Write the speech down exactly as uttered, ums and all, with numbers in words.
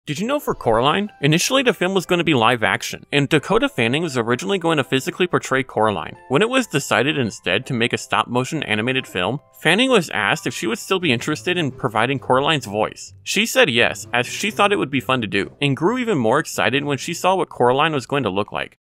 Did you know for Coraline, initially the film was going to be live action, and Dakota Fanning was originally going to physically portray Coraline. When it was decided instead to make a stop-motion animated film, Fanning was asked if she would still be interested in providing Coraline's voice. She said yes, as she thought it would be fun to do, and grew even more excited when she saw what Coraline was going to look like.